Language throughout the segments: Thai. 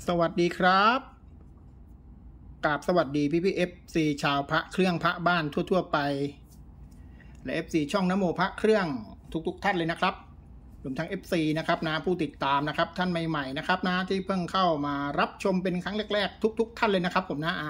สวัสดีครับกราบสวัสดีพี่FC ชาวพระเครื่องพระบ้านทั่วๆไปและ FC ช่องนโมพระเครื่องทุกท่านเลยนะครับรวมทั้ง FC นะครับนะผู้ติดตามนะครับท่านใหม่ๆนะครับนะที่เพิ่งเข้ามารับชมเป็นครั้งแรกๆทุกท่านเลยนะครับผมนะ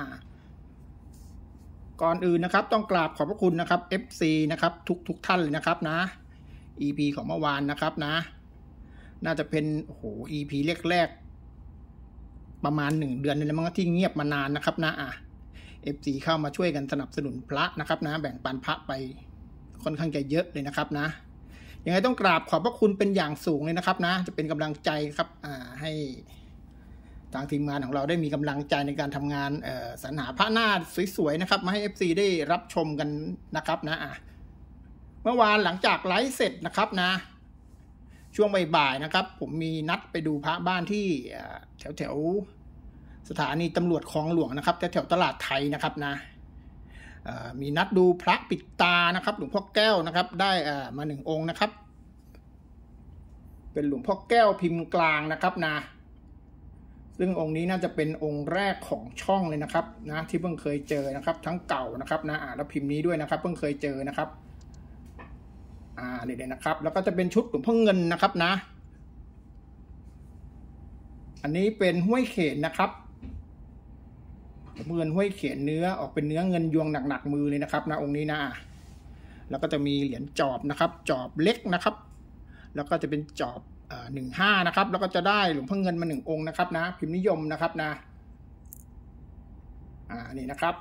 ก่อนอื่นนะครับต้องกราบขอบพระคุณนะครับ FC นะครับทุกท่านเลยนะครับนะ EP ของเมื่อวานนะครับนะน่าจะเป็นEP แรกประมาณ1 เดือนนี่แหละมั้งที่เงียบมานานนะครับนะFC เข้ามาช่วยกันสนับสนุนพระนะครับนะแบ่งปันพระไปค่อนข้างจะเยอะเลยนะครับนะยังไงต้องกราบขอบพระคุณเป็นอย่างสูงเลยนะครับนะจะเป็นกำลังใจครับให้ทางทีมงานของเราได้มีกำลังใจในการทำงานสรรหาพระหน้าสวยๆนะครับมาให้ FC ได้รับชมกันนะครับนะเมื่อวานหลังจากไลฟ์เสร็จนะครับนะช่วงบ่ายๆนะครับผมมีนัดไปดูพระบ้านที่แถวสถานีตำรวจคลองหลวงนะครับแถวตลาดไทยนะครับนะมีนัดดูพระปิดตานะครับหลวงพ่อแก้วนะครับได้มา1 องค์นะครับเป็นหลวงพ่อแก้วพิมพ์กลางนะครับนะซึ่งองค์นี้น่าจะเป็นองค์แรกของช่องเลยนะครับนะที่เพิ่งเคยเจอนะครับทั้งเก่านะครับนะแล้วพิมพ์นี้ด้วยนะครับเพิ่งเคยเจอนะครับนี่เลยนะครับแล้วก็จะเป็นชุดหลวงพ่อเงินนะครับนะอันนี้เป็นห้วยเขนนะครับเงินห้วยเขนเนื้อออกเป็นเนื้อเงินยวงหนักๆมือเลยนะครับนะองค์นี้นะแล้วก็จะมีเหรียญจอบนะครับจอบเล็กนะครับแล้วก็จะเป็นจอบ15นะครับแล้วก็จะได้หลวงพ่อเงินมา1 องค์นะครับนะพิมพ์นิยมนะครับนะนี่นะครับ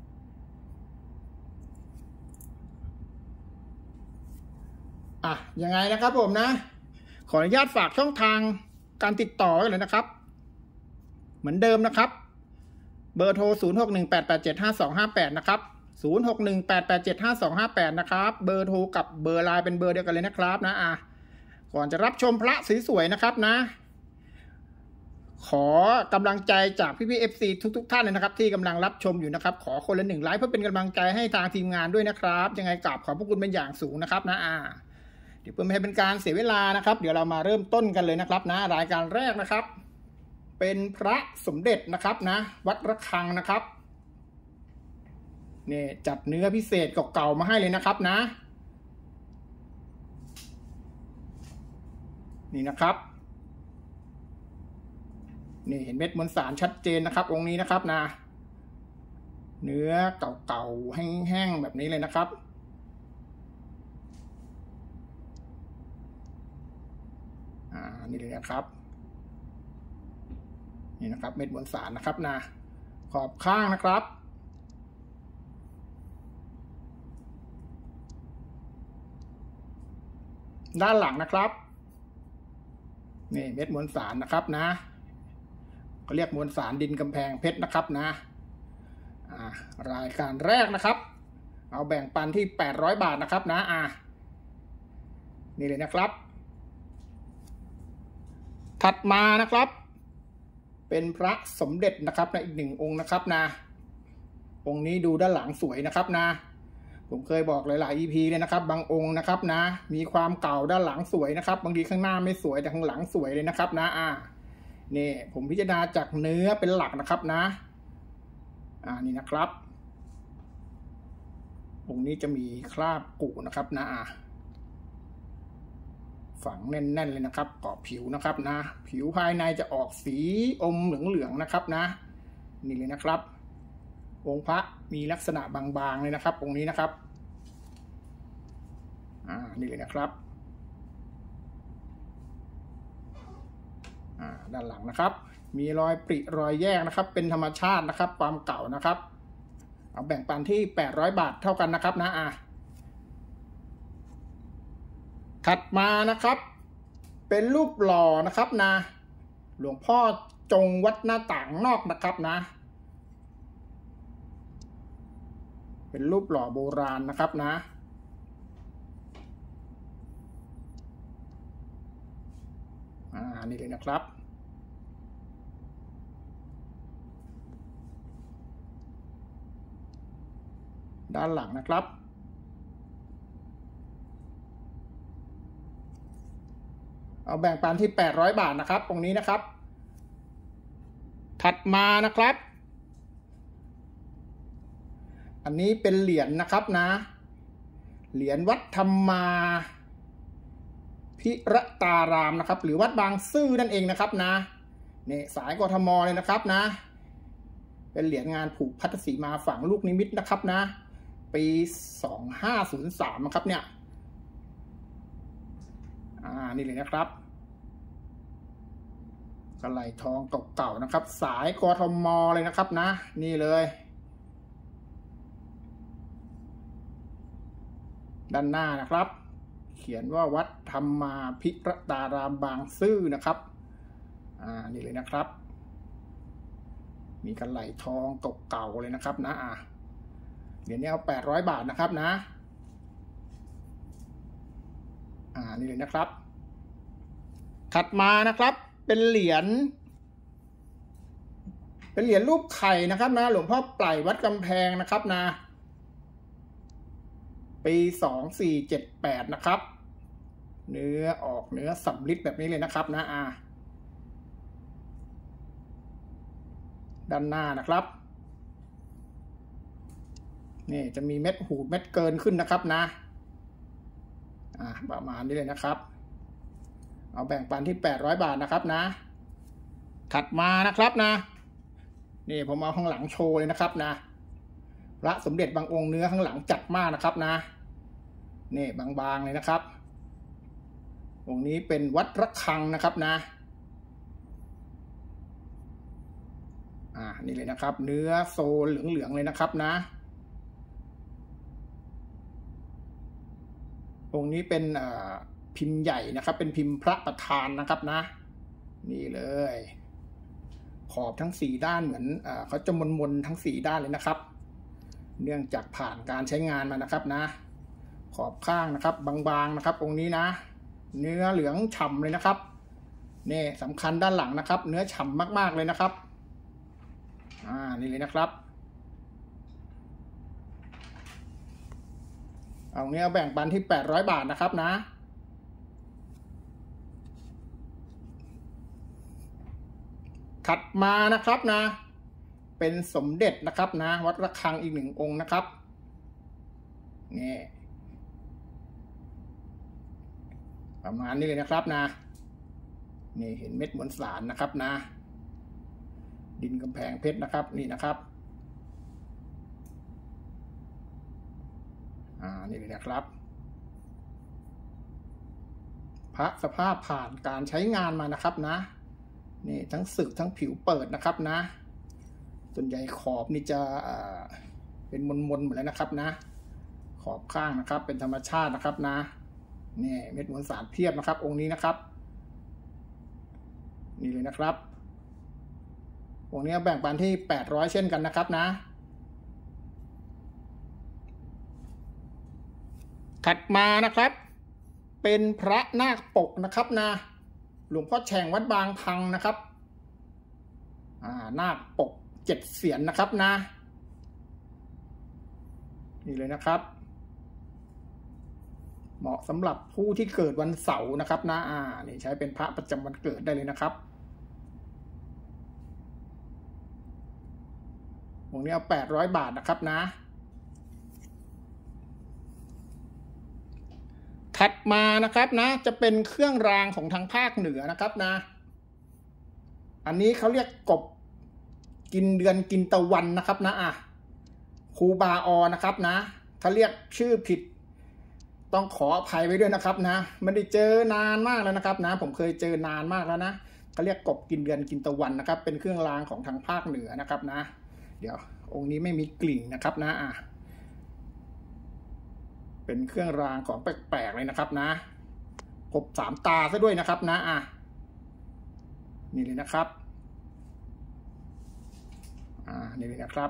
ยังไงนะครับผมนะขออนุญาตฝากช่องทางการติดต่อไว้เลยนะครับเหมือนเดิมนะครับเบอร์โทร0618875258นะครับ0618875258นะครับเบอร์โทรกับเบอร์ไลน์เป็นเบอร์เดียวกันเลยนะครับนะก่อนจะรับชมพระสวยๆนะครับนะขอกำลังใจจากพี่ๆ FC ทุกท่านเลยนะครับที่กำลังรับชมอยู่นะครับขอคนละ1 ไลค์เพื่อเป็นกำลังใจให้ทางทีมงานด้วยนะครับยังไงกราบขอบพระคุณเป็นอย่างสูงนะครับนะเดี๋ยวเพื่อไม่ให้เป็นการเสียเวลานะครับเดี๋ยวเรามาเริ่มต้นกันเลยนะครับนะรายการแรกนะครับเป็นพระสมเด็จนะครับนะวัดระฆังนะครับนี่จัดเนื้อพิเศษเก่าๆมาให้เลยนะครับนะนี่นะครับนี่เห็นเม็ดมวลสารชัดเจนนะครับองค์นี้นะครับนะเนื้อเก่าๆแห้งๆแบบนี้เลยนะครับนี่เลยนะครับนี่นะครับเม็ดมวลสารนะครับนะขอบข้างนะครับด้านหลังนะครับนี่เม็ดมวลสารนะครับนะเขาเรียกมวลสารดินกำแพงเพชรนะครับนะรายการแรกนะครับเอาแบ่งปันที่800 บาทนะครับนะนี่เลยนะครับถัดมานะครับเป็นพระสมเด็จนะครับในอีก1 องค์นะครับนะองค์นี้ดูด้านหลังสวยนะครับนะผมเคยบอกหลายๆ EP เลยนะครับบางองค์นะครับนะมีความเก่าด้านหลังสวยนะครับบางทีข้างหน้าไม่สวยแต่ข้างหลังสวยเลยนะครับนะนี่ผมพิจารณาจากเนื้อเป็นหลักนะครับนะนี่นะครับองค์นี้จะมีคราบกุนะครับนะฝังแน่นๆเลยนะครับขอบผิวนะครับนะผิวภายในจะออกสีอมเหลืองๆนะครับนะนี่เลยนะครับองค์พระมีลักษณะบางๆเลยนะครับองค์นี้นะครับนี่เลยนะครับด้านหลังนะครับมีรอยปริรอยแยกนะครับเป็นธรรมชาตินะครับความเก่านะครับเอาแบ่งปันที่800 บาทเท่ากันนะครับนะถัดมานะครับเป็นรูปหล่อนะครับนะหลวงพ่อจงวัดหน้าต่างนอกนะครับนะเป็นรูปหล่อโบราณนะครับนะนี่เลยนะครับด้านหลังนะครับเอาแบ่งปันที่800 บาทนะครับตรงนี้นะครับถัดมานะครับอันนี้เป็นเหรียญนะครับนะเหรียญวัดธรรมาพิรตารามนะครับหรือวัดบางซื่อนั่นเองนะครับนะนี่สายกทมเลยนะครับนะเป็นเหรียญงานผูกพัทสีมาฝังลูกนิมิตนะครับนะปี2503นะครับเนี่ยนี่เลยนะครับกระไหลทองเก่าๆนะครับสายกทมเลยนะครับนะนี่เลยด้านหน้านะครับเขียนว่าวัดธรรมาพิรตารามบางซื่อนะครับนี่เลยนะครับมีกระไหลทองเก่าๆเลยนะครับนะเหรียญนี้เอา800 บาทนะครับนะนี่เลยนะครับถัดมานะครับเป็นเหรียญรูปไข่นะครับนะหลวงพ่อปล่อยวัดกำแพงนะครับนะปี2478นะครับเนื้อสำริดแบบนี้เลยนะครับนะด้านหน้านะครับนี่จะมีเม็ดหูดเม็ดเกินขึ้นนะครับนะประมาณนี้เลยนะครับเอาแบ่งปันที่800 บาทนะครับนะถัดมานะครับนะนี่ผมเอาข้างหลังโชว์เลยนะครับนะพระสมเด็จบางองค์เนื้อข้างหลังจัดมากนะครับนะนี่บางๆเลยนะครับองค์นี้เป็นวัดระฆังนะครับนะนี่เลยนะครับเนื้อโซลเหลืองๆเลยนะครับนะองค์นี้เป็นพิมพ์ใหญ่นะครับเป็นพิมพ์พระประธานนะครับนะนี่เลยขอบทั้ง4ด้านเหมือนเขาจะมนทั้ง4ด้านเลยนะครับเนื่องจากผ่านการใช้งานมานะครับนะขอบข้างนะครับบางๆนะครับองค์นี้นะเนื้อเหลืองฉ่ำเลยนะครับนี่สำคัญด้านหลังนะครับเนื้อฉ่ำมากๆเลยนะครับนี่เลยนะครับเอาเนี้ยแบ่งปันที่800 บาทนะครับนะถัดมานะครับนะเป็นสมเด็จนะครับนะวัดระฆังอีก1 องค์นะครับนี่ประมาณนี้เลยนะครับนะนี่เห็นเม็ดมวลสารนะครับนะดินกำแพงเพชรนะครับนี่นะครับนี่เลยนะครับพระสภาพผ่านการใช้งานมานะครับนะนี่ทั้งสึกทั้งผิวเปิดนะครับนะส่วนใหญ่ขอบนี่จะเป็นมนหมดแล้วนะครับนะขอบข้างนะครับเป็นธรรมชาตินะครับนะนี่เม็ดมวลสารเพียบนะครับองค์นี้นะครับนี่เลยนะครับองค์นี้แบ่งปันที่800เช่นกันนะครับนะถัดมานะครับเป็นพระนาคปกนะครับนะหลวงพ่อแฉ่งวัดบางพังนะครับนาคปก7 เสียนนะครับนะนี่เลยนะครับเหมาะสำหรับผู้ที่เกิดวันเสาร์นะครับนะนี่ใช้เป็นพระประจำวันเกิดได้เลยนะครับองค์นี้เอา800 บาทนะครับนะถัดมานะครับนะจะเป็นเครื่องรางของทางภาคเหนือนะครับนะอันนี้เขาเรียกกบกินเดือนกินตะวันนะครับนะครูบาอนะครับนะถ้าเรียกชื่อผิดต้องขออภัยไว้ด้วยนะครับนะไม่ได้เจอนานมากแล้วนะครับนะผมเคยเจอนานมากแล้วนะเขาเรียกกบกินเดือนกินตะวันนะครับเป็นเครื่องรางของทางภาคเหนือนะครับนะเดี๋ยวองค์นี้ไม่มีกลิ่นนะครับนะเป็นเครื่องรางของแปลกๆเลยนะครับนะกบ3 ตาซะด้วยนะครับนะนี่เลยนะครับนี่เลยนะครับ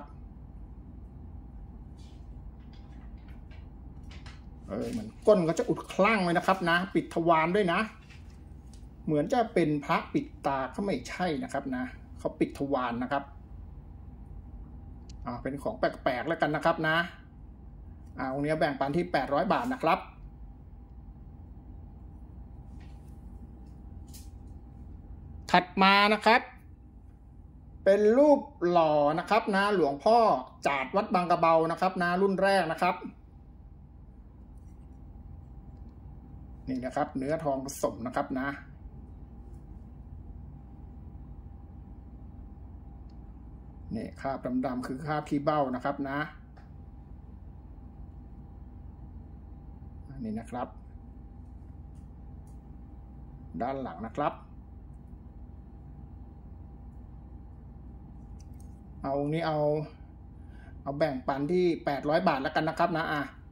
เหมือนก้นก็จะอุดคลั่งไว้นะครับนะปิดทวารด้วยนะเหมือนจะเป็นพระปิดตาก็ไม่ใช่นะครับนะเขาปิดทวารนะครับเป็นของแปลกๆแล้วกันนะครับนะองค์นี้แบ่งปันที่800 บาทนะครับถัดมานะครับเป็นรูปหล่อนะครับนะหลวงพ่อจาดวัดบางกระเบานะครับนะรุ่นแรกนะครับนี่นะครับเนื้อทองผสมนะครับนะนี่คราบดำๆคือคราบขี้เบ้านะครับนะนี่นะครับด้านหลังนะครับเอานี้เอาแบ่งปันที่800 บาทแล้วกันนะครับนะ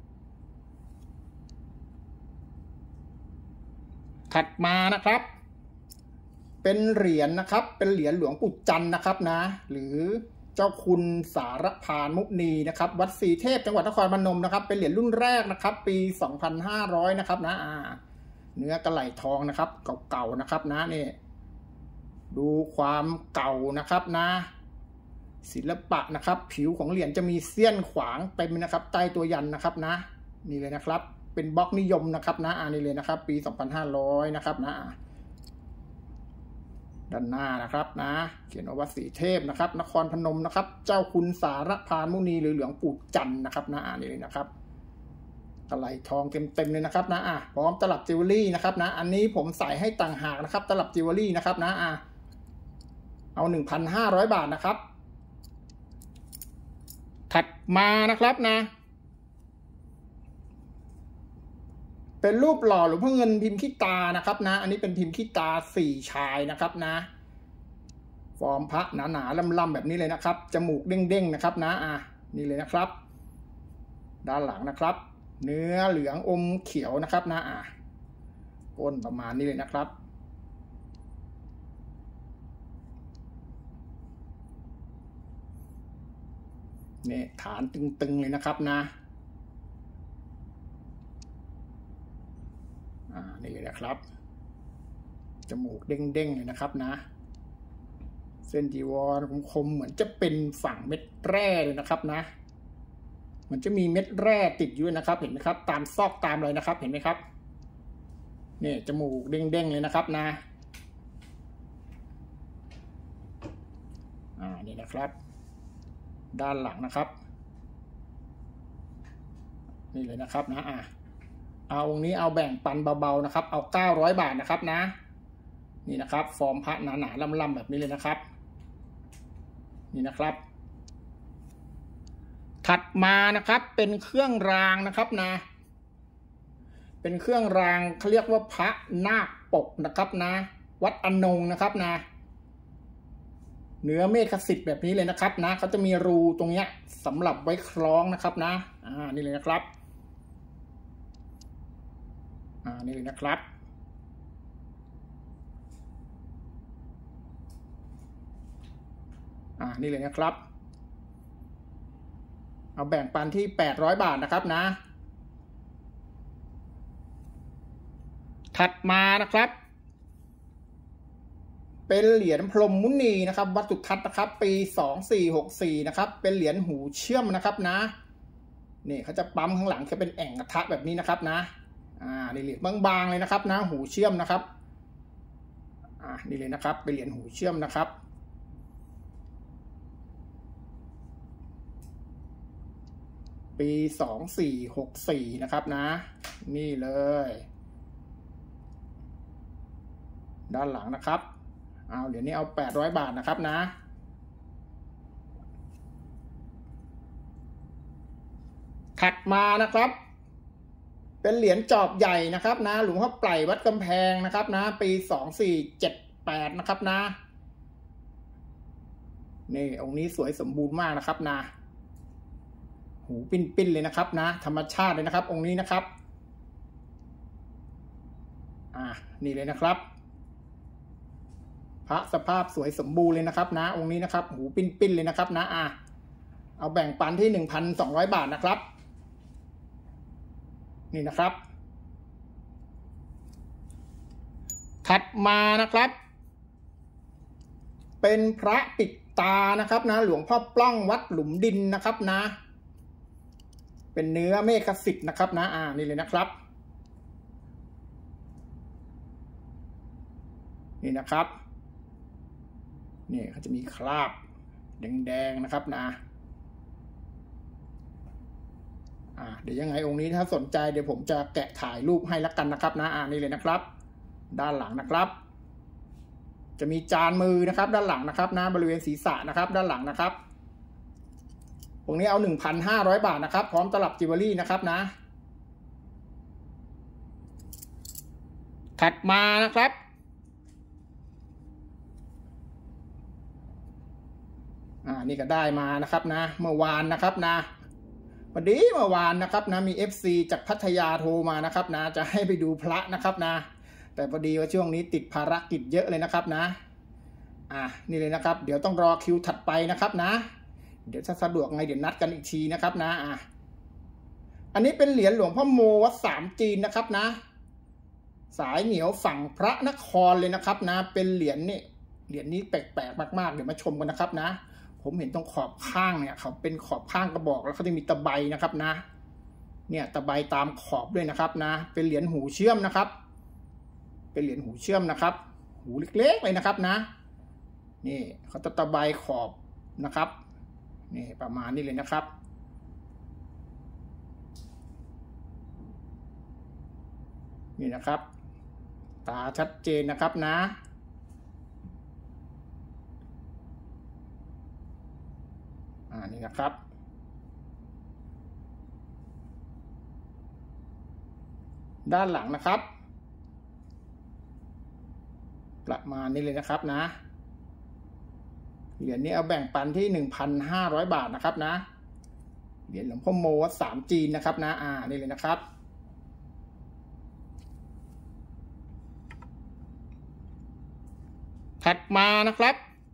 ถัดมานะครับเป็นเหรียญนะครับเป็นเหรียญหลวงปู่จันทร์นะครับนะหรือเจ้าคุณสารพานมุนีนะครับวัดศรีเทพจังหวัดนครพนมนะครับเป็นเหรียญรุ่นแรกนะครับปี2500นะครับนะเนื้อกระไหล่ทองนะครับเก่าๆนะครับนะนี่ดูความเก่านะครับนะศิลปะนะครับผิวของเหรียญจะมีเสี้ยนขวางเต็มนะครับใต้ตัวยันนะครับนะนี่เลยนะครับเป็นบล็อกนิยมนะครับนะนี่เลยนะครับปี2500นะครับนะด้านหน้านะครับนะเขียนวัดศรีเทพนะครับนครพนมนะครับเจ้าคุณสารพานมุนีหรือหลวงปู่จันทร์นะครับนะนี่เลยนะครับตะไลทองเต็มเลยนะครับนะพร้อมตลับจิวเวลรี่นะครับนะอันนี้ผมใส่ให้ต่างหากนะครับตลับจิวเวลรี่นะครับนะเอา 1,500 บาทนะครับถัดมานะครับนะเป็นรูปหล่อหลวงพ่อเงินพิมพ์ขี้ตานะครับนะอันนี้เป็นพิมพ์ขี้ตา4 ชายนะครับนะฟอร์มพระหนาๆล่ำๆแบบนี้เลยนะครับจมูกเด้งๆนะครับนะนี่เลยนะครับด้านหลังนะครับเนื้อเหลืองอมเขียวนะครับนะก้นประมาณนี้เลยนะครับนี่ฐานตึงๆเลยนะครับนะนี่เลยนะครับจมูกเด้งๆเลยนะครับนะเส้นจีวรคมๆเหมือนจะเป็นฝั่งเม็ดแร่เลยนะครับนะมันจะมีเม็ดแร่ติดอยู่นะครับเห็นไหมครับตามซอกตามเลยนะครับเห็นไหมครับนี่จมูกเด้งๆเลยนะครับนะนี่นะครับด้านหลังนะครับนี่เลยนะครับนะเอาองค์นี้เอาแบ่งปันเบาๆนะครับเอา900 บาทนะครับนะนี่นะครับฟอร์มพระหนาๆล่ำๆแบบนี้เลยนะครับนี่นะครับถัดมานะครับเป็นเครื่องรางนะครับนะเป็นเครื่องรางเขาเรียกว่าพระนาคปกนะครับนะวัดอนงนะครับนะเนื้อเมฆสิทธิ์แบบนี้เลยนะครับนะเขาจะมีรูตรงเนี้ยสำหรับไว้คล้องนะครับนะนี่เลยนะครับนี่เลยนะครับนี่เลยนะครับเอาแบ่งปันที่800 บาทนะครับนะถัดมานะครับเป็นเหรียญพรหมมุนีนะครับวัดสุทัศน์นะครับปี2464นะครับเป็นเหรียญหูเชื่อมนะครับนะนี่เขาจะปั๊มข้างหลังจะเป็นแอ่งกระทะแบบนี้นะครับนะนี่เหรียญบางๆเลยนะครับนะหูเชื่อมนะครับนี่เลยนะครับเป็นเหรียญหูเชื่อมนะครับปี2464นะครับนะนี่เลยด้านหลังนะครับเดี๋ยวนี้เอา800 บาทนะครับนะถัดมานะครับเป็นเหรียญจอบใหญ่นะครับนะหลวงพ่อไพรวัดกำแพงนะครับนะปี2478นะครับนะนี่องค์นี้สวยสมบูรณ์มากนะครับนะหูปิ้นๆเลยนะครับนะธรรมชาติเลยนะครับองค์นี้นะครับนี่เลยนะครับพระสภาพสวยสมบูรณ์เลยนะครับนะองค์นี้นะครับหูปิ้นๆเลยนะครับนะเอาแบ่งปันที่ 1,200 บาทนะครับนี่นะครับถัดมานะครับเป็นพระปิดตานะครับนะหลวงพ่อปล้องวัดหลุมดินนะครับนะเป็นเนื้อเมฆสิทธิ์นะครับนะนี่เลยนะครับนี่นะครับนี่เขาจะมีคราบแดงๆนะครับนะเดี๋ยวยังไงองค์นี้ถ้าสนใจเดี๋ยวผมจะแกะถ่ายรูปให้แล้วกันนะครับนะนี่เลยนะครับด้านหลังนะครับจะมีจานมือนะครับด้านหลังนะครับนะบริเวณศีรษะนะครับด้านหลังนะครับองค์นี้เอา 1,500 บาทนะครับพร้อมตลับจิวเวลรี่นะครับนะถัดมานะครับนี่ก็ได้มานะครับนะเมื่อวานนะครับนะพอดีเมื่อวานนะครับนะมี FC จากพัทยาโทรมานะครับนะจะให้ไปดูพระนะครับนะแต่พอดีว่าช่วงนี้ติดภารกิจเยอะเลยนะครับนะนี่เลยนะครับเดี๋ยวต้องรอคิวถัดไปนะครับนะเดี๋ยวถ้าสะดวกไงเดี๋ยวนัดกันอีกทีนะครับนะอันนี้เป็นเหรียญหลวงพ่อโมวัดสามจีนนะครับนะสายเหนียวฝั่งพระนครเลยนะครับนะเป็นเหรียญนี้แปลกๆมากๆเดี๋ยวมาชมกันนะครับนะผมเห็นตรงขอบข้างเนี่ยเขาเป็นขอบข้างกระบอกแล้วเขาจะมีตะไบนะครับนะเนี่ยตะไบตามขอบด้วยนะครับนะเป็นเหรียญหูเชื่อมนะครับเป็นเหรียญหูเชื่อมนะครับหูเล็กๆเลยนะครับนะนี่เขาตะไบขอบนะครับนี่ประมาณนี้เลยนะครับนี่นะครับตาชัดเจนนะครับนะนี่นะครับด้านหลังนะครับประมาณนี้เลยนะครับนะเหรียญนี้เอาแบ่งปันที่ 1,500 บาทนะครับนะเหรียญหลวงพ่อโมวัดสามจีนนะครับนะนี่เลยนะครับถัดมานะครับ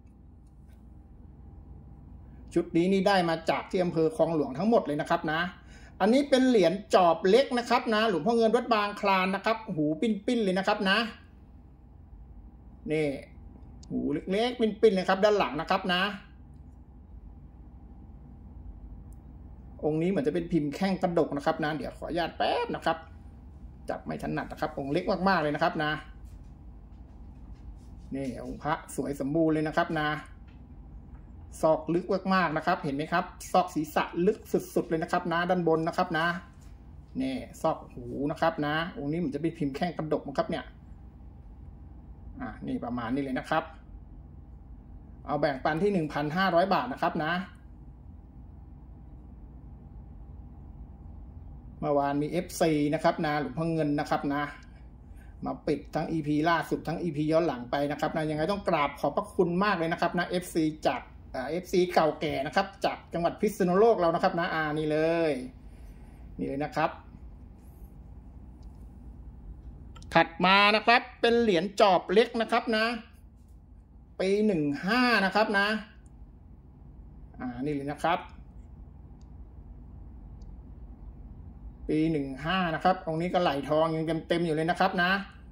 ชุดนี้นี่ได้มาจากที่อำเภอคลองหลวงทั้งหมดเลยนะครับนะอันนี้เป็นเหรียญจอบเล็กนะครับนะหลวงพ่อเงินวัดบางคลานนะครับหูปิ้นๆเลยนะครับนะนี่หูเล็กๆปิ้นๆเลยครับด้านหลังนะครับนะองค์นี้เหมือนจะเป็นพิมพ์แข้งกระดกนะครับนะเดี๋ยวขออนุญาตแป๊บนะครับจับไม่ถนัดนะครับองค์เล็กมากๆเลยนะครับนะนี่องค์พระสวยสมบูรณ์เลยนะครับนะซอกลึกมากๆนะครับเห็นไหมครับซอกศีรษะลึกสุดๆเลยนะครับนะด้านบนนะครับนะนี่ซอกหูนะครับนะองค์นี้เหมือนจะเป็นพิมพ์แข้งกระดกนะครับเนี่ยนี่ประมาณนี้เลยนะครับเอาแบ่งปันที่ 1,500 บาทนะครับนะเมื่อวานมี FC นะครับนะหลวงพ่อเงินนะครับนะมาปิดทั้ง EP ล่าสุดทั้ง EP ย้อนหลังไปนะครับนะยังไงต้องกราบขอบพระคุณมากเลยนะครับนะ FC จากFC เก่าแก่นะครับจากจังหวัดพิษณุโลกเรานะครับนะนี่เลยนะครับถัดมานะครับเป็นเหรียญจอบเล็กนะครับนะปี15นะครับนะนี่เลยนะครับปี15นะครับองค์นี้ก็ไหลทองยังเต็มอยู่เลยนะครับนะ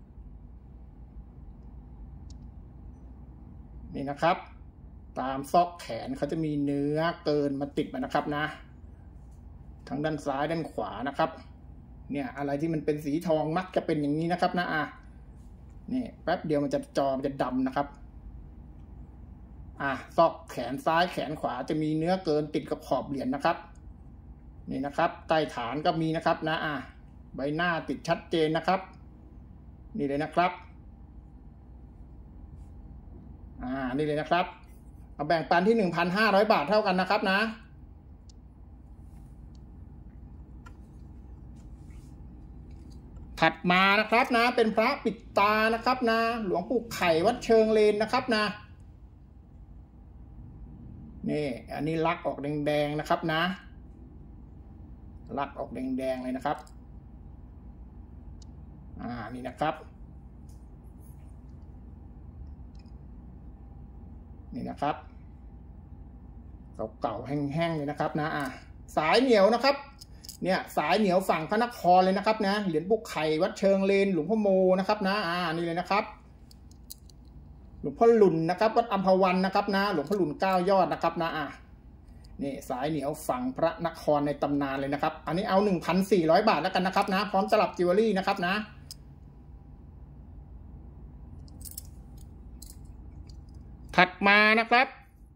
นี่นะครับตามซอกแขนเขาจะมีเนื้อเกินมาติดมานะครับนะทั้งด้านซ้ายด้านขวานะครับเนี่ยอะไรที่มันเป็นสีทองมักจะเป็นอย่างนี้นะครับนะนี่แป๊บเดียวมันจะดำนะครับซอกแขนซ้ายแขนขวาจะมีเนื้อเกินติดกับขอบเหรียญนะครับนี่นะครับใต้ฐานก็มีนะครับนะใบหน้าติดชัดเจนนะครับนี่เลยนะครับนี่เลยนะครับเอาแบ่งปันที่ 1,500 บาทเท่ากันนะครับนะถัดมานะครับนะเป็นพระปิดตานะครับนะหลวงปู่ไข่วัดเชิงเลนนะครับนะนี่อันนี้ลักออกแดงๆนะครับนะลักออกแดงๆเลยนะครับนี่นะครับนี่นะครับเก่าๆแห้งๆเลยนะครับนะสายเหนียวนะครับเนี่ยสายเหนียวฝั่งพระนครเลยนะครับนะเหรียญปู่ไข่วัดเชิงเลนหลวงพ่อโมนะครับนะนี่เลยนะครับหลวงพ่อหลุนนะครับวัดอัมพวันนะครับนะหลวงพ่อหลุน9 ยอดนะครับนะนี่สายเหนียวฝั่งพระนครในตำนานเลยนะครับอันนี้เอา 1,400 บาทแล้วกันนะครับนะพร้อมสลับจิวเวลรี่นะครับนะถัดมานะครับ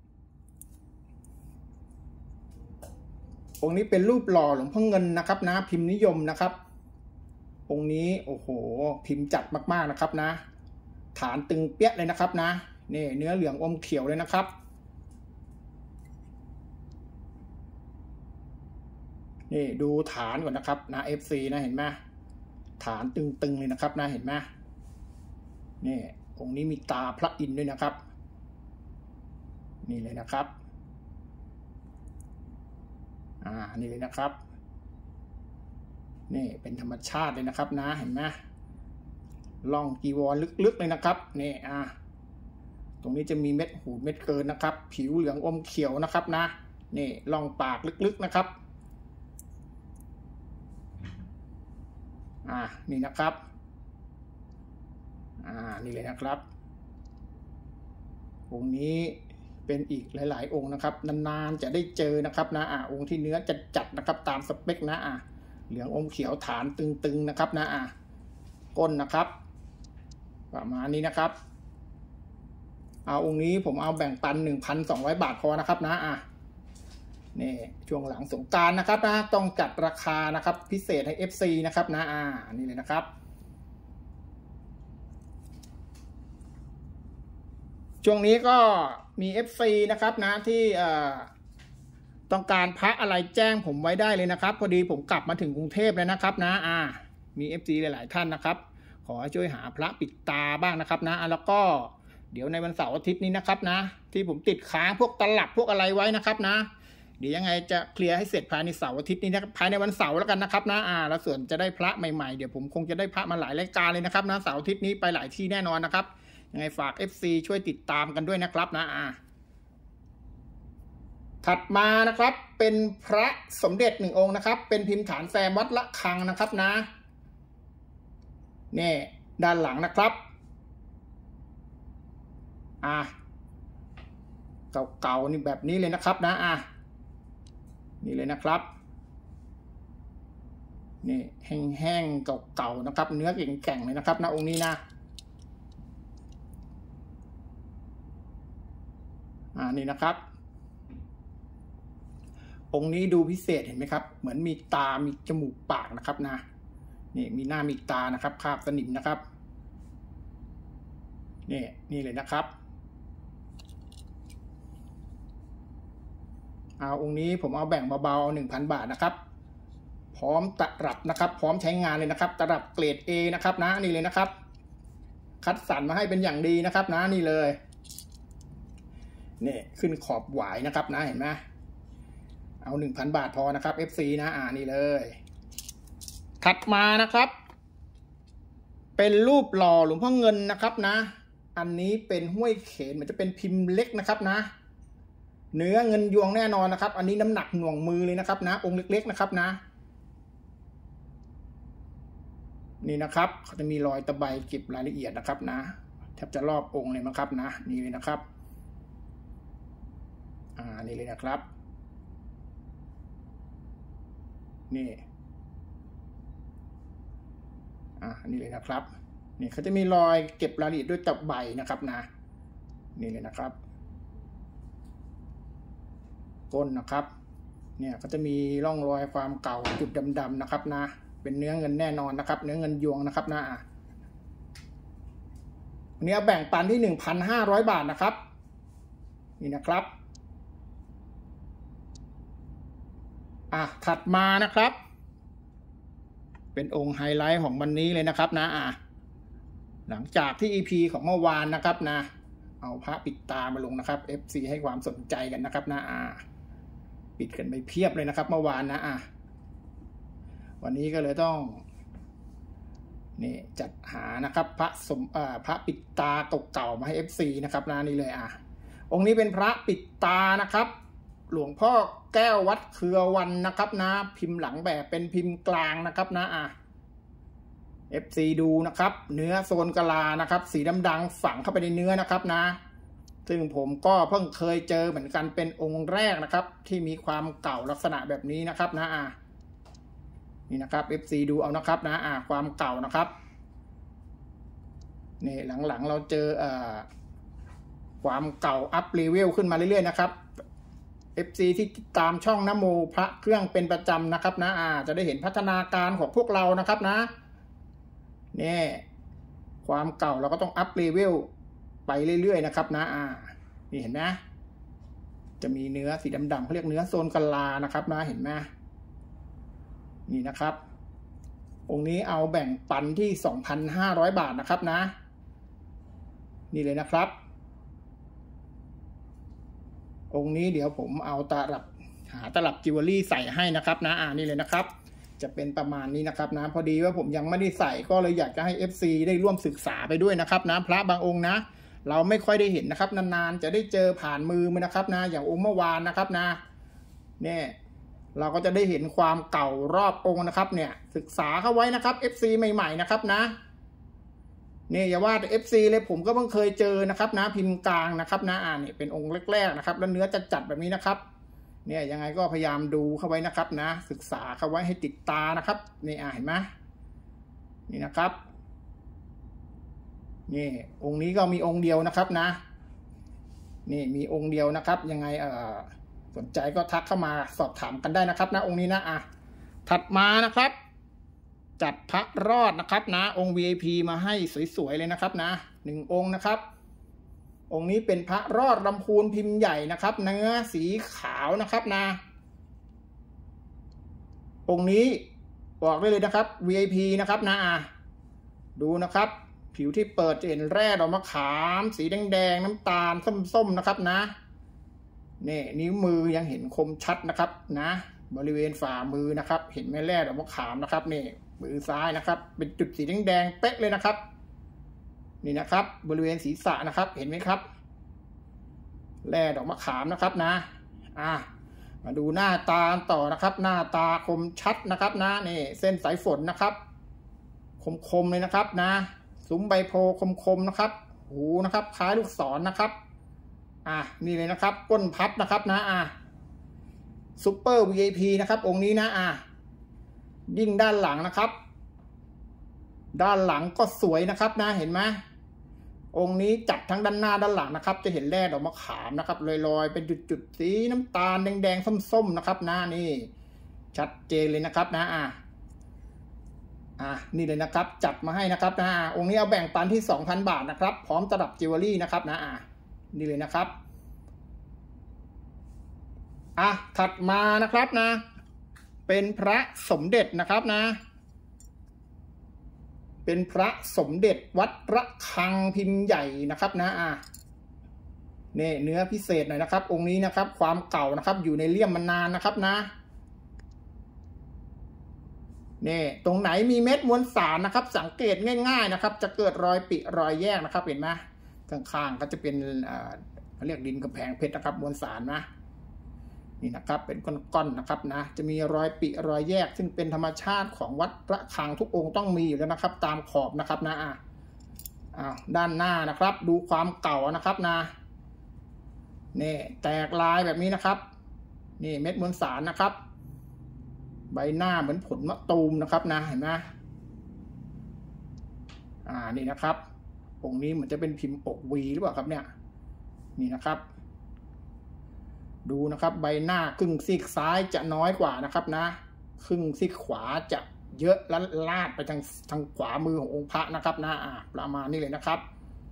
องค์นี้เป็นรูปหล่อหลวงพ่อเงินนะครับนะพิมพ์นิยมนะครับองค์นี้โอ้โหพิมพ์จัดมากๆนะครับนะฐานตึงเปี้ยเลยนะครับนะนี่เนื้อเหลืองอมเขียวเลยนะครับนี่ดูฐานก่อนนะครับนะ FC นะเห็นไหมฐานตึงๆเลยนะครับนะเห็นไหมนี่องค์นี้มีตาพระอินทร์ด้วยนะครับนี่เลยนะครับนี่เลยนะครับนี่เป็นธรรมชาติเลยนะครับนะเห็นไหมล่องกีวรลึกๆเลยนะครับนี่ตรงนี้จะมีเม็ดหูเม็ดเกินนะครับผิวเหลืองอมเขียวนะครับนะนี่ล่องปากลึกๆนะครับนี่นะครับนี่เลยนะครับองค์นี้เป็นอีกหลายๆองค์นะครับนานๆจะได้เจอนะครับนะองค์ที่เนื้อจัดนะครับตามสเปคนะเหลืองอมเขียวฐานตึงๆนะครับนะก้นนะครับประมาณนี้นะครับองค์นี้ผมเอาแบ่งปัน 1,200 บาทพอนะครับนะนี่ช่วงหลังสงกรานต์นะครับนะต้องจัดราคานะครับพิเศษให้ FC นะครับนะนี่เลยนะครับช่วงนี้ก็มี FC นะครับนะที่ต้องการพระอะไรแจ้งผมไว้ได้เลยนะครับพอดีผมกลับมาถึงกรุงเทพแล้วนะครับนะมี FC หลายๆท่านนะครับขอให้ช่วยหาพระปิดตาบ้างนะครับนะแล้วก็เดี๋ยวในวันเสาร์อาทิตย์นี้นะครับนะที่ผมติดค้างพวกตลับพวกอะไรไว้นะครับนะเดี๋ยวยังไงจะเคลียร์ให้เสร็จภายในเสาร์อาทิตย์นี้นะภายในวันเสาร์แล้วกันนะครับนะแล้วส่วนจะได้พระใหม่ๆเดี๋ยวผมคงจะได้พระมาหลายรายการเลยนะครับนะเสาร์อาทิตย์นี้ไปหลายที่แน่นอนนะครับยังไงฝาก FC ช่วยติดตามกันด้วยนะครับนะถัดมานะครับเป็นพระสมเด็จ1 องค์นะครับเป็นพิมพ์ฐานแซมวัดละคังนะครับนะนี่ด้านหลังนะครับเก่าๆนี่แบบนี้เลยนะครับนะนี่เลยนะครับนี่แห้งๆเก่าๆนะครับเนื้อแข็งๆเลยนะครับนะองค์นี้นะนี่นะครับองค์นี้ดูพิเศษเห็นไหมครับเหมือนมีตามีจมูกปากนะครับนะนี่มีหน้ามีตานะครับคาบสนิมนะครับนี่เลยนะครับองค์นี้ผมเอาแบ่งเบาๆ 1,000 บาทนะครับพร้อมตลับนะครับพร้อมใช้งานเลยนะครับตลับเกรด A นะครับนะนี่เลยนะครับคัดสรรมาให้เป็นอย่างดีนะครับนะนี่เลยนี่ขึ้นขอบหวายนะครับนะเห็นไหมเอา 1,000 บาทพอนะครับ FC นะนี่เลยถัดมานะครับเป็นรูปหล่อหลวงพ่อเงินนะครับนะอันนี้เป็นห้วยเขนมันจะเป็นพิมพ์เล็กนะครับนะเนื้อเงินยวงแน่นอนนะครับอันนี้น้ำหนักหน่วงมือเลยนะครับนะองค์เล็กๆนะครับนะนี่นะครับเขาจะมีรอยตะไบเก็บรายละเอียดนะครับนะแทบจะรอบองค์เลยมั้งครับนะนี่เลยนะครับนี่เลยนะครับนี่นี่เลยนะครับนี่เขาจะมีรอยเก็บรายละเอียดด้วยตะไบนะครับนะนี่เลยนะครับก้นนะครับเนี่ยก็จะมีร่องรอยความเก่าจุดดำๆนะครับนะเป็นเนื้อเงินแน่นอนนะครับเนื้อเงินยวงนะครับนะวันนี้แบ่งปันที่ 1,500 บาทนะครับนี่นะครับถัดมานะครับเป็นองค์ไฮไลท์ของวันนี้เลยนะครับนะหลังจากที่ EP ของเมื่อวานนะครับนะเอาพระปิดตามาลงนะครับ FC ให้ความสนใจกันนะครับนะปิดกันไปเพียบเลยนะครับเมื่อวานนะวันนี้ก็เลยต้องนี่จัดหานะครับพระปิดตาเก่าๆมาให้ FC นะครับนะนี่เลยองค์นี้เป็นพระปิดตานะครับหลวงพ่อแก้ววัดเครือวันนะครับนะพิมพ์หลังแบบเป็นพิมพ์กลางนะครับนะFC ดูนะครับเนื้อโซนกะลานะครับสีดำดังฝังเข้าไปในเนื้อนะครับนะซึ่งผมก็เพิ่งเคยเจอเหมือนกันเป็นองค์แรกนะครับที่มีความเก่าลักษณะแบบนี้นะครับนะนี่นะครับ FC ดูเอานะครับนะความเก่านะครับนี่หลังๆเราเจอคความเก่าอัพเลเวลขึ้นมาเรื่อยๆนะครับ FC ที่ติดตามช่องนโมพระเครื่องเป็นประจำนะครับนะจะได้เห็นพัฒนาการของพวกเรานะครับนะนี่ความเก่าเราก็ต้องอัพเลเวลไปเรื่อยๆนะครับนะนี่เห็นไหมจะมีเนื้อสีดำๆเขาเรียกเนื้อโซนกะลานะครับนะเห็นไหมนี่นะครับองค์นี้เอาแบ่งปันที่ 2,500 บาทนะครับนะนี่เลยนะครับองค์นี้เดี๋ยวผมเอาหาตลับจิวเวลรี่ใส่ให้นะครับนะนี่เลยนะครับจะเป็นประมาณนี้นะครับนะพอดีว่าผมยังไม่ได้ใส่ก็เลยอยากจะให้ FC ได้ร่วมศึกษาไปด้วยนะครับนะพระบางองค์นะเราไม่ค่อยได้เห็นนะครับนานๆจะได้เจอผ่านมือมันนะครับนะอย่างองค์เมื่อวานนะครับนะเนี่ยเราก็จะได้เห็นความเก่ารอบองค์นะครับเนี่ยศึกษาเข้าไว้นะครับ FC ใหม่ๆนะครับนะเนี่ยอย่าว่าแต่ FC เลยผมก็เพิ่งเคยเจอนะครับนะพิมพ์กลางนะครับนะนี่เป็นองค์แรกๆนะครับแล้วเนื้อจัดแบบนี้นะครับเนี่ยยังไงก็พยายามดูเข้าไว้นะครับนะศึกษาเข้าไว้ให้ติดตานะครับนี่เห็นไหมนี่นะครับนี่องค์นี้ก็มีองค์เดียวนะครับนะนี่มีองค์เดียวนะครับยังไงสนใจก็ทักเข้ามาสอบถามกันได้นะครับนะองค์นี้นะถัดมานะครับจัดพระรอดนะครับนะองค์ VIP มาให้สวยๆเลยนะครับนะ1องค์นะครับองค์นี้เป็นพระรอดลำพูนพิมพ์ใหญ่นะครับเนื้อสีขาวนะครับนะองค์นี้บอกได้เลยนะครับ VIP นะครับนะดูนะครับผิวที่เปิดจะเห็นแร่ดอกมะขามสีแดงๆน้ำตาลส้มๆนะครับนะนี่นิ้วมือยังเห็นคมชัดนะครับนะบริเวณฝ่ามือนะครับเห็นแม่แร่ดอกมะขามนะครับนี่มือซ้ายนะครับเป็นจุดสีแดงๆเป๊ะเลยนะครับนี่นะครับบริเวณศีรษะนะครับเห็นไหมครับแร่ดอกมะขามนะครับนะมาดูหน้าตาต่อนะครับหน้าตาคมชัดนะครับนะนี่เส้นสายฝนนะครับคมๆเลยนะครับนะซุ้มใบโพคมๆนะครับหูนะครับคล้ายลูกศรนะครับนี่เลยนะครับก้นพับนะครับนะซุปเปอร์ VIP นะครับองค์นี้นะยิ่งด้านหลังนะครับด้านหลังก็สวยนะครับนะเห็นไหมองค์นี้จัดทั้งด้านหน้าด้านหลังนะครับจะเห็นแร่ดอกมะขามนะครับลอยๆเป็นจุดๆสีน้ำตาลแดงๆส้มๆนะครับนะนี่ชัดเจนเลยนะครับนะนี่เลยนะครับจัดมาให้นะครับนะองค์นี้เอาแบ่งปันที่ 2,000 บาทนะครับพร้อมตลับจิวเวลรี่นะครับนะนี่เลยนะครับถัดมานะครับนะเป็นพระสมเด็จนะครับนะเป็นพระสมเด็จวัดระฆังพิมพ์ใหญ่นะครับนะนี่เนื้อพิเศษหน่อยนะครับองค์นี้นะครับความเก่านะครับอยู่ในเลี่ยมมานานนะครับนะนี่ตรงไหนมีเม็ดมวลสารนะครับสังเกตง่ายๆนะครับจะเกิดรอยปิรอยแยกนะครับเห็นไหมข้างๆก็จะเป็นเขาเรียกดินกระแพงเพชรนะครับมวลสารนะนี่นะครับเป็นก้อนๆนะครับนะจะมีรอยปิรอยแยกซึ่งเป็นธรรมชาติของวัดระฆังทุกองค์ต้องมีอยู่แล้วนะครับตามขอบนะครับนะด้านหน้านะครับดูความเก่านะครับนะนี่แตกลายแบบนี้นะครับนี่เม็ดมวลสารนะครับใบหน้าเหมือนผลมะตูมนะครับนะเห็นไหมนี่นะครับองค์นี้เหมือนจะเป็นพิมพ์อกวีหรือเปล่าครับเนี่ยนี่นะครับดูนะครับใบหน้าครึ่งซีกซ้ายจะน้อยกว่านะครับนะครึ่งซีกขวาจะเยอะและลาดไปทางขวามือขององค์พระนะครับนะประมาณนี้เลยนะครับ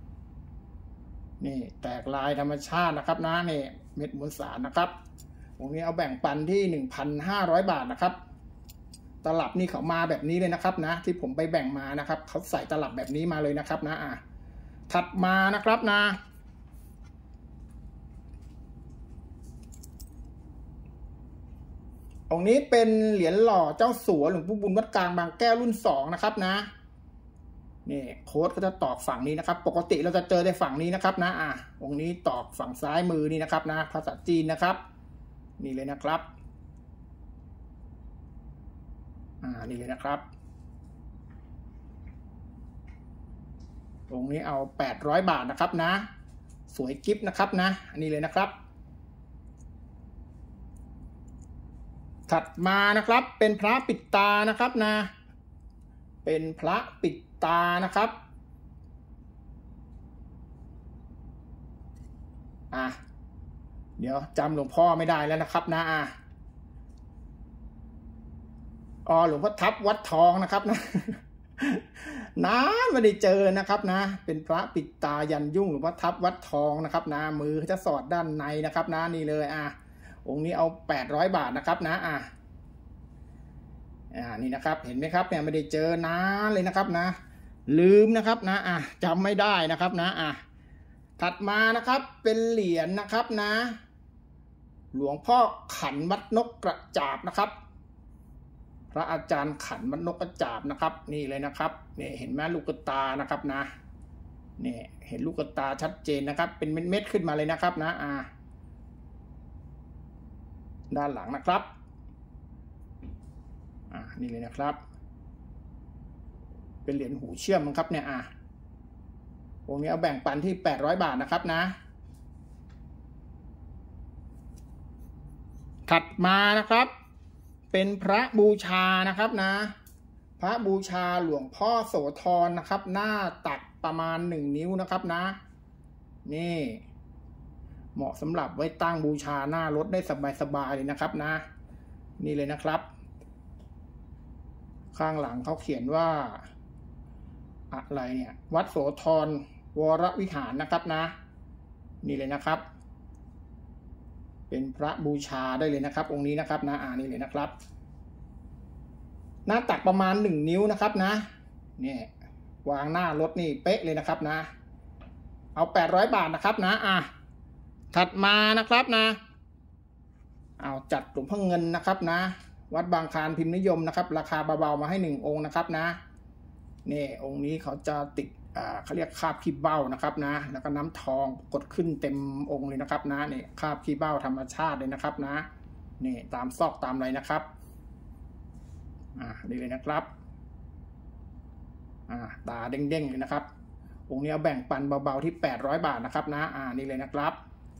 นี่แตกลายธรรมชาตินะครับนะนี่เม็ดมวลสารนะครับองค์นี้เอาแบ่งปันที่ 1,500 บาทนะครับตลับนี่เขามาแบบนี้เลยนะครับนะที่ผมไปแบ่งมานะครับเขาใส่ตลับแบบนี้มาเลยนะครับนะถัดมานะครับนะองค์นี้เป็นเหรียญหล่อเจ้าสัวหลวงปู่บุญวัดกลางบางแก้วรุ่น2นะครับนะนี่โค้ดก็จะตอกฝั่งนี้นะครับปกติเราจะเจอในฝั่งนี้นะครับนะองค์นี้ตอกฝั่งซ้ายมือนี่นะครับนะภาษาจีนนะครับนี่เลยนะครับนี่เลยนะครับองค์นี้เอา800 บาทนะครับนะสวยกิ๊บนะครับนะอันนี้เลยนะครับถัดมานะครับเป็นพระปิดตานะครับนะเป็นพระปิดตานะครับเดี๋ยวจำหลวงพ่อไม่ได้แล้วนะครับนะหลวงพ่อทับวัดทองนะครับนะนะไม่ได้เจอนะครับนะเป็นพระปิดตายันยุ่งหลวงพ่อทับวัดทองนะครับนะมือจะสอดด้านในนะครับนะนี่เลยองค์นี้เอา800 บาทนะครับนะนี่นะครับเห็นไหมครับเนี่ยไม่ได้เจอนานเลยนะครับนะลืมนะครับนะจำไม่ได้นะครับนะถัดมานะครับเป็นเหรียญนะครับนะหลวงพ่อขันวัดนกกระจาบนะครับพระอาจารย์ขันวัดนกกระจาบนะครับนี่เลยนะครับนี่เห็นไหมลูกตานะครับนะนี่เห็นลูกตาชัดเจนนะครับเป็นเม็ดๆขึ้นมาเลยนะครับนะด้านหลังนะครับนี่เลยนะครับเป็นเหรียญหูเชื่อมครับเนี่ยองค์นี้เอาแบ่งปันที่800 บาทนะครับนะถัดมานะครับเป็นพระบูชานะครับนะพระบูชาหลวงพ่อโสธรนะครับหน้าตักประมาณ1 นิ้วนะครับนะนี่เหมาะสำหรับไว้ตั้งบูชาหน้ารถได้สบายๆเลยนะครับนะนี่เลยนะครับข้างหลังเขาเขียนว่าอะไรเนี่ยวัดโสธรวรวิหารนะครับนะนี่เลยนะครับเป็นพระบูชาได้เลยนะครับองค์นี้นะครับนะนี่เลยนะครับหน้าตักประมาณ1 นิ้วนะครับนะนี่วางหน้ารถนี่เป๊ะเลยนะครับนะเอา800 บาทนะครับนะถัดมานะครับนะเอาจัดหลวงพ่อเงินนะครับนะวัดบางคลานพิมพ์นิยมนะครับราคาเบาๆมาให้1 องค์นะครับนะนี่องค์นี้เขาจะติดเขาเรียกคาบขี้เบ้านะครับนะแล้วก็น้ำทองกดขึ้นเต็มองค์เลยนะครับนะนี่คาบขี้เบ้าธรรมชาติเลยนะครับนะนี่ตามซอกตามอะไรนะครับนี่เลยนะครับตาเด้งๆเลยนะครับองค์นี้เอาแบ่งปันเบาๆที่800 บาทนะครับนะนี่เลยนะครับ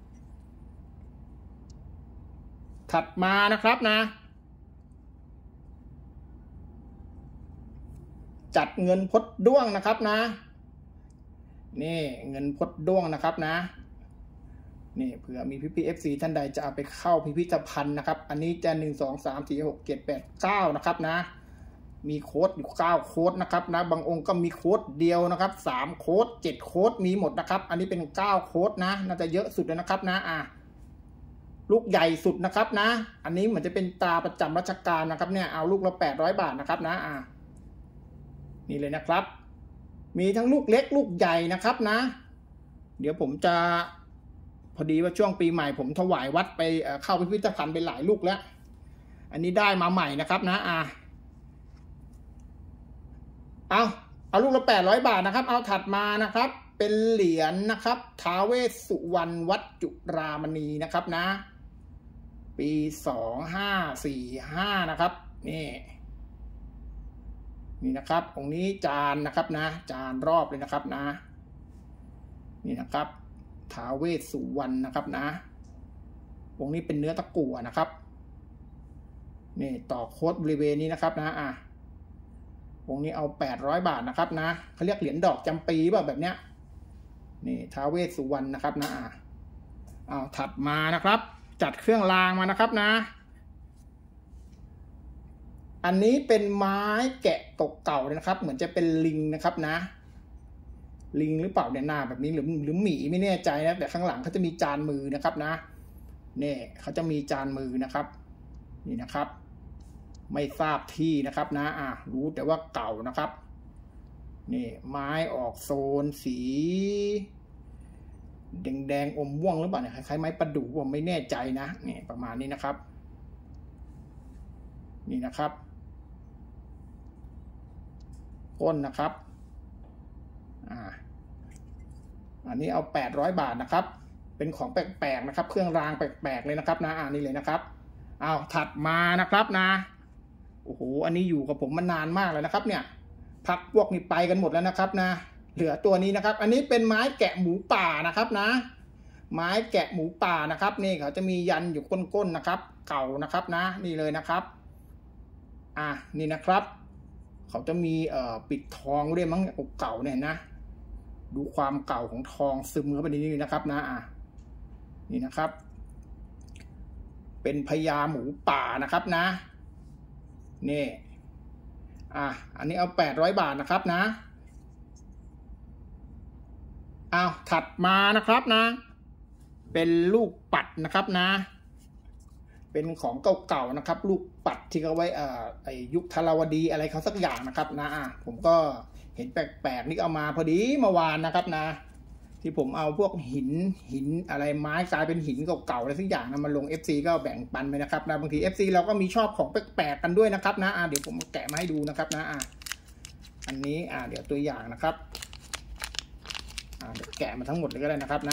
ถัดมานะครับนะจัดเงินพดด้วงนะครับนะนี่เงินพดด้วงนะครับนะนี่เผื่อมีพี่ๆ FC ท่านใดจะเอาไปเข้าพิพิธภัณฑ์นะครับอันนี้จะ1 2 3 4 6 7 8 9นะครับนะมีโค้ดอยู่9 โค้ดนะครับนะบางองค์ก็มีโค้ดเดียวนะครับ3 โค้ด7 โค้ดมีหมดนะครับอันนี้เป็น9 โค้ดนะน่าจะเยอะสุดเลยนะครับนะลูกใหญ่สุดนะครับนะอันนี้เหมือนจะเป็นตาประจำราชการนะครับเนี่ยเอาลูกละ800 บาทนะครับนะนี่เลยนะครับมีทั้งลูกเล็กลูกใหญ่นะครับนะเดี๋ยวผมจะพอดีว่าช่วงปีใหม่ผมถวายวัดไปเข้าพิพิธภัณฑ์ไปหลายลูกแล้วอันนี้ได้มาใหม่นะครับนะเอาลูกละ800 บาทนะครับเอาถัดมานะครับเป็นเหรียญนะครับท้าวเวสสุวรรณวัดจุฬามณีนะครับนะปี2545นะครับนี่นะครับองค์นี้จานนะครับนะจานรอบเลยนะครับนะนี่นะครับท้าวเวสสุวรรณนะครับนะองค์นี้เป็นเนื้อตะกั่วนะครับนี่ต่อโค้ดบริเวณนี้นะครับนะองค์นี้เอา800 บาทนะครับนะเขาเรียกเหรียญดอกจำปีแบบเนี้ยนี่ท้าวเวสสุวรรณนะครับนะเอาถัดมานะครับจัดเครื่องรางมานะครับนะอันนี้เป็นไม้แกะเก่าๆเลยนะครับเหมือนจะเป็นลิงนะครับนะลิงหรือเปล่าเนี่ยหน้าแบบนี้หรือหมีไม่แน่ใจนะแต่ข้างหลังเขาจะมีจานมือนะครับนะเนี่ยเขาจะมีจานมือนะครับนี่นะครับไม่ทราบที่นะครับนะรู้แต่ว่าเก่านะครับนี่ไม้ออกโซนสีแดงอมม่วงหรือเปล่าเนี่ยคล้ายๆไม้ประดู่ผมไม่แน่ใจนะนี่ประมาณนี้นะครับนี่นะครับก้นนะครับอันนี้เอา800 บาทนะครับเป็นของแปลกๆนะครับเครื่องรางแปลกๆเลยนะครับนะนี่เลยนะครับเอาถัดมานะครับนะโอ้โหอันนี้อยู่กับผมมานานมากเลยนะครับเนี่ยพักพวกนี้ไปกันหมดแล้วนะครับนะเหลือตัวนี้นะครับอันนี้เป็นไม้แกะหมูป่านะครับนะไม้แกะหมูป่านะครับนี่เขาจะมียันอยู่ก้นๆนะครับเก่านะครับนะนี่เลยนะครับนี่นะครับเขาจะมีปิดทองด้วยมั้งเก่าเนี่ยนะดูความเก่าของทองซึมเข้าไปในนี้นะครับนะนี่นะครับเป็นพญาหมูป่านะครับนะนี่อันนี้เอา800 บาทนะครับนะถัดมานะครับนะเป็นลูกปัดนะครับนะเป็นของเก่าๆนะครับลูกปัดที่เขาไว้ยุคธารวดีอะไรเขาสักอย่างนะครับนะผมก็เห็นแปลกๆนี่เอามาพอดีเมื่อวานนะครับนะที่ผมเอาพวกหินอะไรไม้กลายเป็นหินเก่าๆอะไรสักอย่างนะมาลง FC ก็แบ่งปันไปนะครับนะบางที FC เราก็มีชอบของแปลกๆกันด้วยนะครับนะเดี๋ยวผมแกะมาให้ดูนะครับนะอันนี้เดี๋ยวตัวอย่างนะครับเดี๋ยวแกะมาทั้งหมดเลยก็ได้นะครับ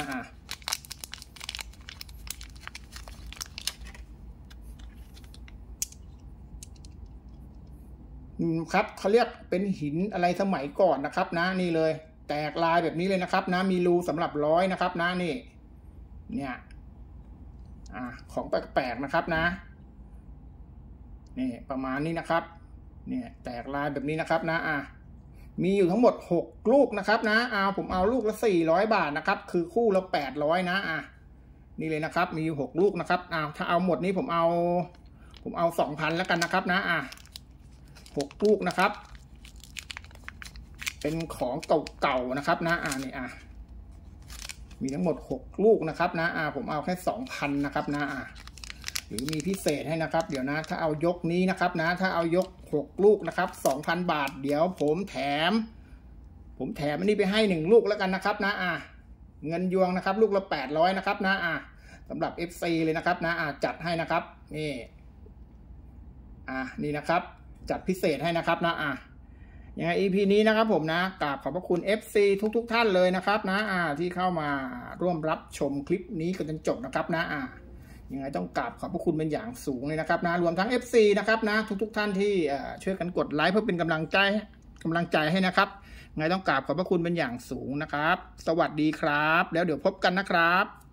นะครับเขาเรียกเป็นหินอะไรสมัยก่อนนะครับนะนี่เลยแตกลายแบบนี้เลยนะครับนะมีรูสำหรับร้อยนะครับนะนี่เนี่ยของแปลกๆนะครับนะนี่ประมาณนี้นะครับเนี่ยแตกลายแบบนี้นะครับนะมีอยู่ทั้งหมด6ลูกนะครับนะผมเอาลูกละ400 บาทนะครับคือคู่ละ800นะนี่เลยนะครับมีอยู่6ลูกนะครับถ้าเอาหมดนี้ผมเอา 2,000แล้วกันนะครับนะ6ลูกนะครับเป็นของเก่าๆนะครับนะนี่มีทั้งหมด6ลูกนะครับนะผมเอาแค่ 2,000 นะครับนะหรือมีพิเศษให้นะครับเดี๋ยวนะถ้าเอายกนี้นะครับนะถ้าเอายก6ลูกนะครับ 2,000 บาทเดี๋ยวผมแถมอันนี้ไปให้1ลูกแล้วกันนะครับนะเงินยวงนะครับลูกละ800นะครับนะสำหรับ FC เลยนะครับนะจัดให้นะครับนี่นี่นะครับจัดพิเศษให้นะครับนะยังไง EP นี้นะครับผมนะกราบขอบพระคุณ FC ทุกท่านเลยนะครับนะที่เข้ามาร่วมรับชมคลิปนี้กันจนจบนะครับนะยังไงต้องกราบขอบพระคุณเป็นอย่างสูงเลยนะครับนะรวมทั้ง FC นะครับนะทุกท่านที่ช่วยกันกดไลค์เพื่อเป็นกำลังใจให้นะครับยังไงต้องกราบขอบพระคุณเป็นอย่างสูงนะครับสวัสดีครับแล้วเดี๋ยวพบกันนะครับ